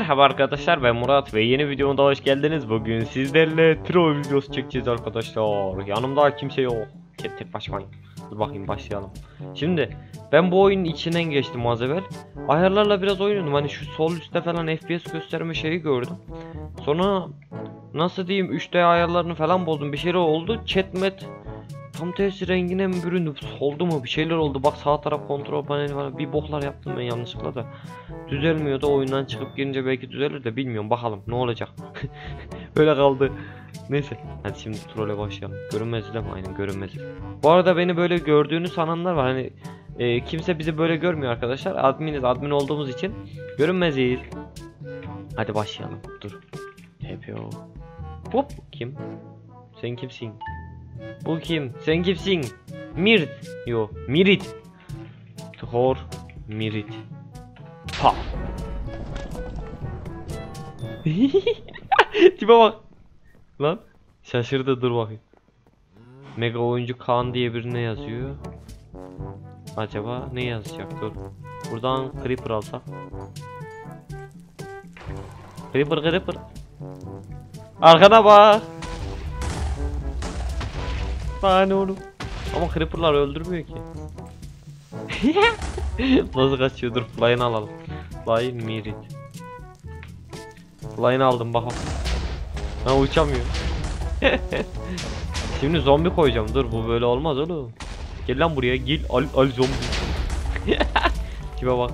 Merhaba arkadaşlar, ben Murat ve yeni videoma hoş geldiniz. Bugün sizlerle troll videosu çekeceğiz arkadaşlar. Yanımda kimse yok. Tek başımayım. Dur bakayım, başlayalım. Şimdi ben bu oyunun içinden geçtim az evvel. Ayarlarla biraz oynadım. Hani şu sol üstte falan FPS gösterme şeyi gördüm. Sonra nasıl diyeyim, 3D ayarlarını falan bozdum. Bir şeyler oldu. Chatmet tam tersi rengine mi büründü? Soldu mu? Bir şeyler oldu. Bak, sağ taraf kontrol paneli var. Bir boklar yaptım ben yanlışlıkla da. Düzelmiyor da, oyundan çıkıp girince belki düzelir de bilmiyorum, bakalım ne olacak. Öyle kaldı. Neyse, hadi şimdi trolle başlayalım. Görünmez değil mi? Aynen, görünmez. Bu arada beni böyle gördüğünü sananlar var. Hani kimse bizi böyle görmüyor arkadaşlar. Admin olduğumuz için görünmeziz. Hadi başlayalım. Dur. TPO. Hop. Kim? Sen kimsin? Bu kim? Sen kimsin? Mirt. Yo, Mirit. Thor. Mirit. Ha. Tipe bak. Lan şaşırdı, dur bakayım. Mega oyuncu Kaan diye birine yazıyor. Acaba ne yazacak? Dur. Buradan Creeper alsak. Creeper. Arkana bak. Lan oğlum. Ama Creeper'lar öldürmüyor ki. Nasıl kaçıyor? Dur, fly'ını alalım. Fly Mirit. Fly'ını aldım bakalım. Ha, uçamıyor. Şimdi zombi koyacağım. Dur, bu böyle olmaz oğlum. Gel lan buraya, gel al zombi. Kime bak.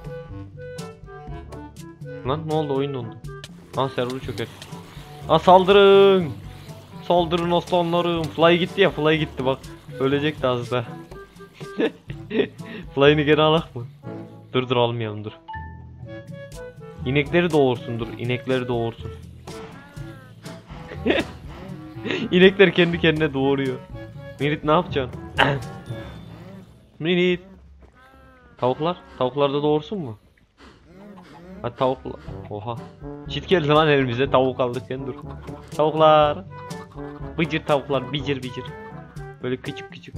Lan ne oldu, oyun dondu. Lan server'ı çöker. Ha, saldırın. Saldırın aslanlarım. Fly gitti ya, Fly gitti bak. Ölecekti az da. Fly'ını geri alak mı? Dur almayalım, dur. İnekleri doğursun, dur. İnekleri doğursun. İnekler kendi kendine doğuruyor. Mirit, ne yapacaksın? Mirit. Tavuklar da doğursun mu? Hadi tavuklar. Oha. Çit geldi lan elimize, tavuk aldık sen, dur. Tavuklar. Bıcır tavuklar, bicir. Böyle küçük.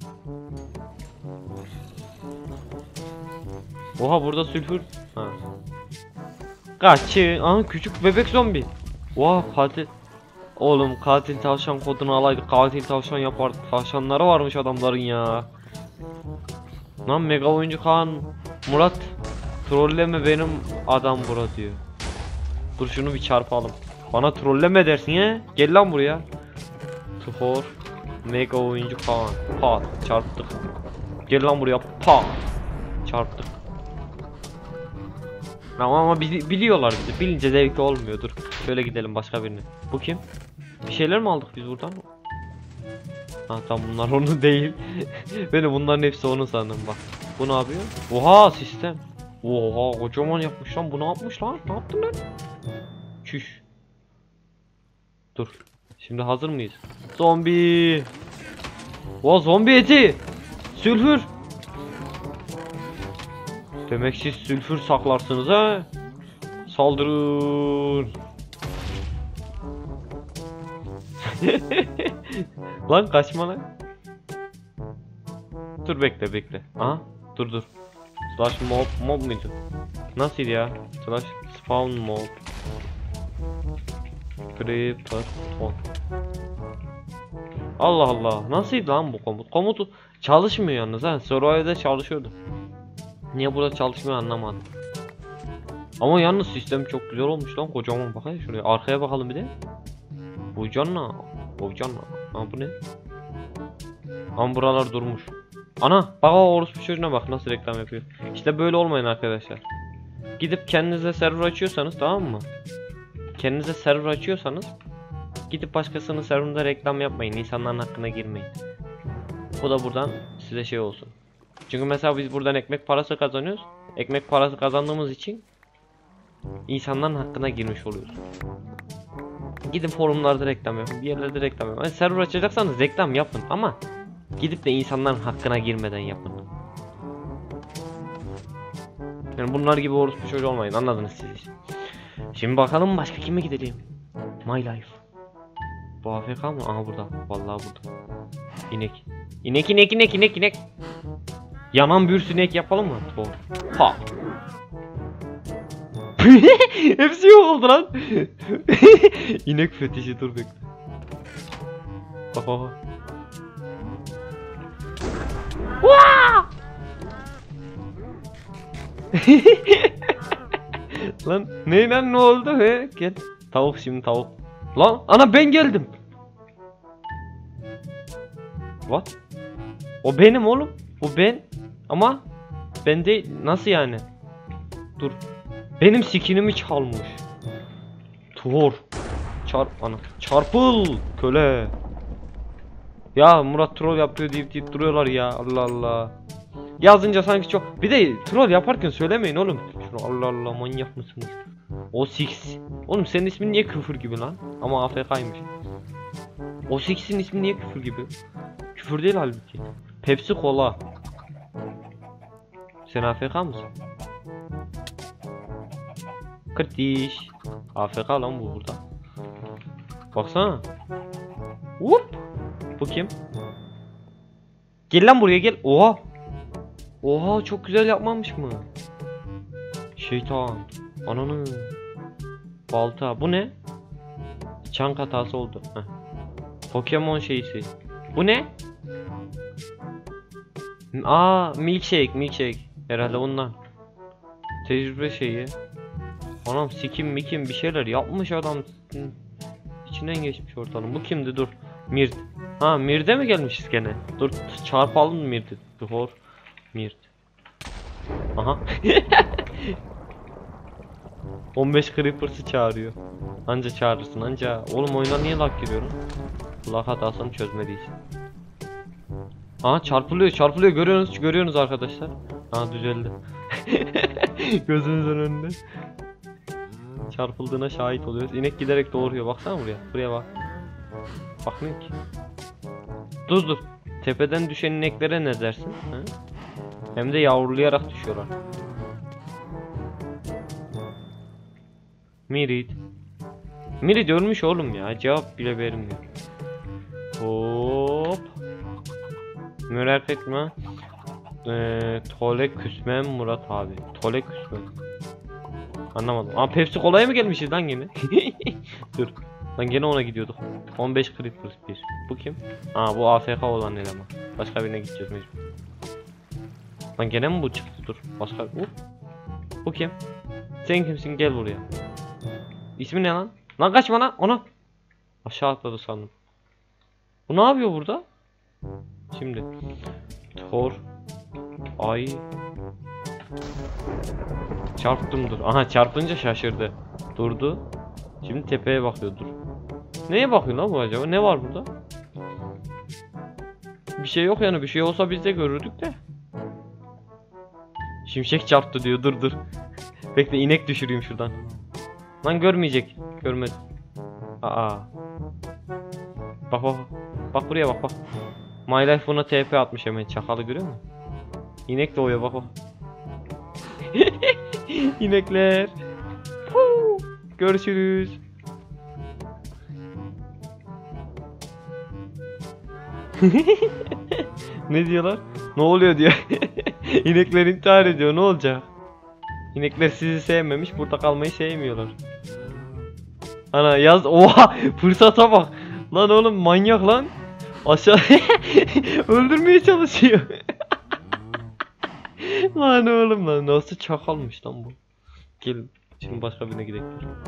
Oha, burada sülfür. Ha. Kaçın. Aha, küçük bebek zombi. Oha, katil. Oğlum, katil tavşan kodunu alaydık. Katil tavşan yapardık. Tavşanları varmış adamların ya. Lan mega oyuncu Kaan. Murat. Trolleme benim adam bura diyor. Dur, şunu bir çarpalım. Bana trolleme dersin ya. Gel lan buraya. Thor. Mega oyuncu Kaan. Pat. Çarptık. Gel lan buraya. Pa. Çarptık. Ama biliyorlar bizi. Bilince zevkli olmuyor. Dur. Şöyle gidelim başka birine. Bu kim? Bir şeyler mi aldık biz buradan? Ha tamam, bunlar onun değil. Ben de bunların hepsi onun sandım bak. Bu ne yapıyor? Oha, sistem. Oha, kocaman yapmış lan. Bu ne yapmış lan? Ne yaptın lan? Çüş. Dur. Şimdi hazır mıyız? Zombi. Oha, zombi eti. Sülfür. Demek siz sülfür saklarsınız ha? Saldırın. Lan kaçma lan. Dur, bekle. Aha, dur. Slash mob muydu? Nasıl ya? Slash spawn mob. Creeper ton. Allah. Nasıldı lan bu komut? Komutu çalışmıyor yalnız ha. Survivor'da çalışıyordu. Niye burada çalışmıyor anlamadım. Ama yalnız sistem çok güzel olmuş lan, kocaman, bakın şuraya. Arkaya bakalım bir de. Bu canla. Ha, bu ne? Ama buralar durmuş. Ana bak, o orospu çocuğuna bak nasıl reklam yapıyor. İşte böyle olmayın arkadaşlar. Gidip kendinize server açıyorsanız, tamam mı? Kendinize server açıyorsanız gidip başkasının serverında reklam yapmayın. İnsanların hakkına girmeyin. Bu da buradan size şey olsun. Çünkü mesela biz buradan ekmek parası kazanıyoruz. Ekmek parası kazandığımız için insanların hakkına girmiş oluyoruz. Gidin forumlarda reklam yapın, bir yerlerde reklam yapın. Yani server açacaksanız reklam yapın ama gidip de insanların hakkına girmeden yapın. Yani bunlar gibi orospu çocuğu olmayın, anladınız siz. Şimdi bakalım başka kime gidelim. My Life. Bu AFK mı? Aha burada. Vallahi burada. İnek. Yanan bir sinek yapalım mı? Ha. Hepsi yok oldu lan. İnek fetişi, dur bekle. Bak bak bak. Lan ne oldu he? Gel. Tavuk şimdi tavuk. Lan ana ben geldim. What? O benim oğlum. O ben. Ama ben değil. Nasıl yani? Dur. Benim skinimi çalmış. Thor. Çarp ana. Çarpıl köle. Ya Murat troll yapıyor deyip duruyorlar ya. Allah Allah. Yazınca sanki çok. Bir de troll yaparken söylemeyin oğlum. Şunu Allah Allah, manyak mısınız? O Six. Oğlum senin ismin niye küfür gibi lan? Ama AFK'ymış. O Six'in ismi niye küfür gibi? Küfür değil halbuki. Pepsi Cola. Sen AFK mısın? Kırtiş. AFK lan bu burada. Baksana. Hop. Bu kim? Gel lan buraya gel. Oha. Oha çok güzel yapmamış mı? Şeytan. Ananı. Balta. Bu ne? Çank hatası oldu. Heh. Pokemon şeysi. Bu ne? Aa, milkshake. Herhalde ondan. Tecrübe şeyi. Anam sikim bir şeyler yapmış adam. İçinden geçmiş ortalığın. Bu kimdi, dur. Mirt. Ha, Mirt'e mi gelmişiz gene? Dur çarpalım Mirt'i. Dur. Mirt. Aha. 15 Creepers'ı çağırıyor. Anca çağırırsın anca. Oğlum oyuna niye lag giriyorum? Lag hatasını çözmeliyiz. Aha çarpılıyor, görüyorsunuz arkadaşlar. Ha, düzeldi. Gözümüzün önünde. Çarpıldığına şahit oluyoruz. İnek giderek doğuruyor. Baksana buraya bak. Bakmıyor ki. Dur. Tepeden düşen ineklere ne dersin? Ha? Hem de yavrulayarak düşüyorlar. Mirit ölmüş oğlum ya. Cevap bile vermiyor. Hop. Merak etme. Tole küsmem Murat abi. Tole küsmem. Anlamadım. Aa, Pepsi Cola'ya mı gelmişiz lan yine? Dur. Lan gene ona gidiyorduk. 15 Creepers 1. Bu kim? Aa, bu AFK olan eleman. Başka birine gideceğiz mecbur. Lan gene mi bu çıktı? Dur. Başka. Bu kim? Sen kimsin? Gel buraya. İsmi ne lan? Lan kaçma lan. Ona. Aşağı atladı sandım. Bu ne yapıyor burada? Şimdi. Thor. Ay. Çarptım, dur. Aha, çarpınca şaşırdı. Durdu. Şimdi tepeye bakıyordur. Neye bakıyor lan bu acaba? Ne var burada? Bir şey yok yani. Bir şey olsa biz de görürdük de. Şimşek çarptı diyor. Dur. Bekle, inek düşüreyim şuradan. Lan görmeyecek. Görmedi. Aa. Bak. Bak buraya bak. My Life buna TP atmış hemen. Çakalı görüyor musun? İnek doğuyor bak. İnekler. Görüşürüz. Ne diyorlar? Ne oluyor diyor. İnekler intihar ediyor. Ne olacak? İnekler sizi sevmemiş, burada kalmayı sevmiyorlar. Ana yaz. Oha, fırsata bak. Lan oğlum manyak lan. Aşağı öldürmeye çalışıyor. Lan oğlum lan, nasıl çakalmış lan bu. Gel şimdi başka birine gidelim.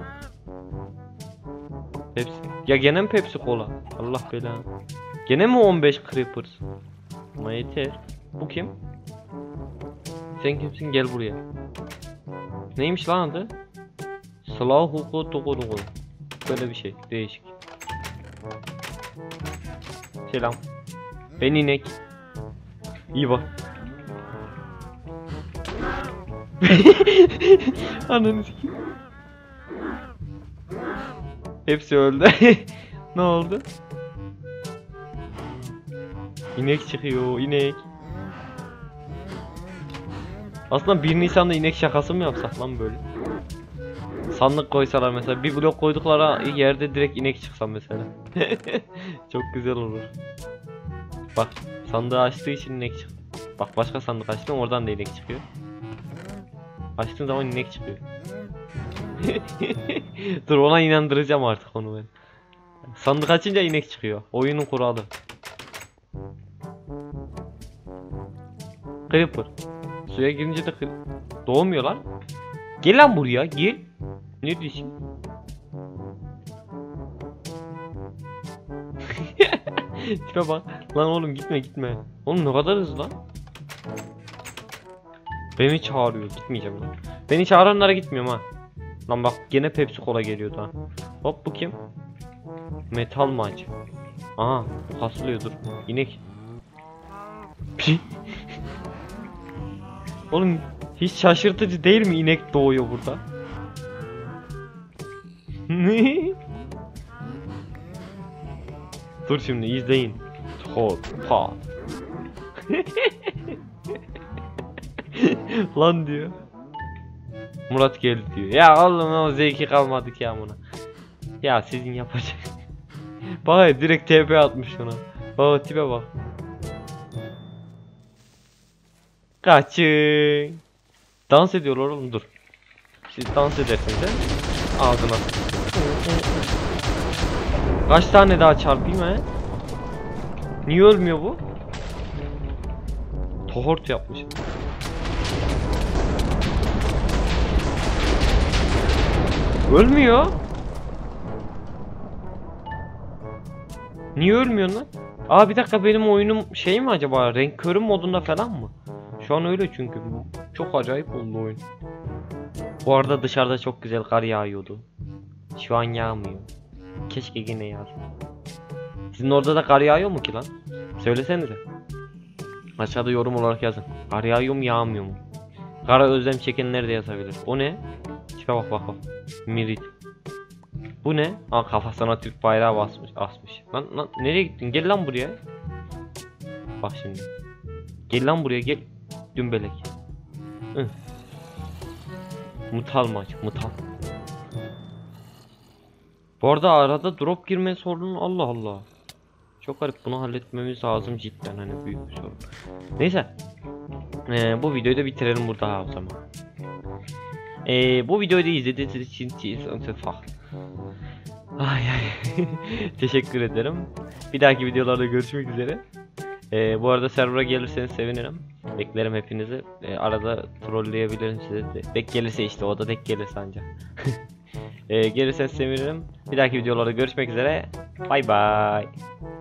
Pepsi. Ya gene mi Pepsi Cola? Allah belanı. Gene mi 15 Creepers? Ama yeter. Bu kim? Sen kimsin? Gel buraya. Neymiş lan adı? Slav hukuku tokunuku. Böyle bir şey. Değişik. Selam. Ben inek. İyi bak. Ananı sikeyim. Hepsi öldü. Ne oldu? İnek çıkıyor, inek. Aslında 1 Nisan'da inek şakası mı yapsak lan böyle? Sandık koysalar mesela, bir blok koydukları yerde direkt inek çıksa mesela. Çok güzel olur. Bak, sandığı açtığı için inek çıktı. Bak, başka sandık açtım, oradan da inek çıkıyor. Açtığın zaman inek çıkıyor. Dur ona inandıracağım artık onu ben. Sandık açınca inek çıkıyor. Oyunun kuralı. Creeper. Suya girince de doğmuyor lan. Gel lan buraya gel. Ne diyorsun? Tipe bak. Lan oğlum gitme gitme. Oğlum ne kadar hızlı lan. Beni çağırıyor. Gitmeyeceğim lan. Beni çağıranlara gitmiyorum ha. Lan bak gene Pepsi Cola geliyor da. Hop bu kim? Metal maç. Aha kasılıyor dur. İnek. Oğlum hiç şaşırtıcı değil mi inek doğuyor burada? Dur şimdi izleyin. Torpa. Lan diyor. Murat geldi diyor. Ya oğlum o zevki kalmadı ki amına. Ya sizin yapacak. Bak direkt TP atmış ona. Bak tipe bak. Kaçın. Dans ediyorlar oğlum dur. Siz dans edersiniz he? Ağzına. Kaç tane daha çarpayım he? Niye ölmüyor bu? Tohort yapmış. Ölmüyor. Niye ölmüyorsun lan? Aa bir dakika benim oyunum şey mi acaba? Renk körü modunda falan mı? Şu an öyle çünkü. Çok acayip oldu oyun. Bu arada dışarıda çok güzel kar yağıyordu. Şu an yağmıyor. Keşke yine yağsa. Sizin orada da kar yağıyor mu ki lan? Söylesenize. Aşağıda yorum olarak yazın. Kar yağıyor mu yağmıyor mu? Kara özlem çekenler de yazabilir. O ne? Tipe bak bak bak. Mirit. Bu ne? Aa kafasına Türk bayrağı basmış, asmış. Lan nereye gittin? Gel lan buraya. Bak şimdi. Gel lan buraya gel. Dümbelek. Hı. Mutal maç, mutal. Bu arada arada drop girme sorunu Allah Allah. Çok garip bunu halletmemiz lazım cidden hani büyük bir sorun. Neyse. Bu videoyu da bitirelim burada o zaman. Bu videoyu da izlediğiniz için ay teşekkür ederim. Bir dahaki videolarda görüşmek üzere. Bu arada server'a gelirseniz sevinirim. Beklerim hepinizi. Arada trolleyebilirim sizi de. Denk gelirse işte o da denk gelirse ancak. Gelirseniz sevinirim. Bir dahaki videolarda görüşmek üzere. Bay bay.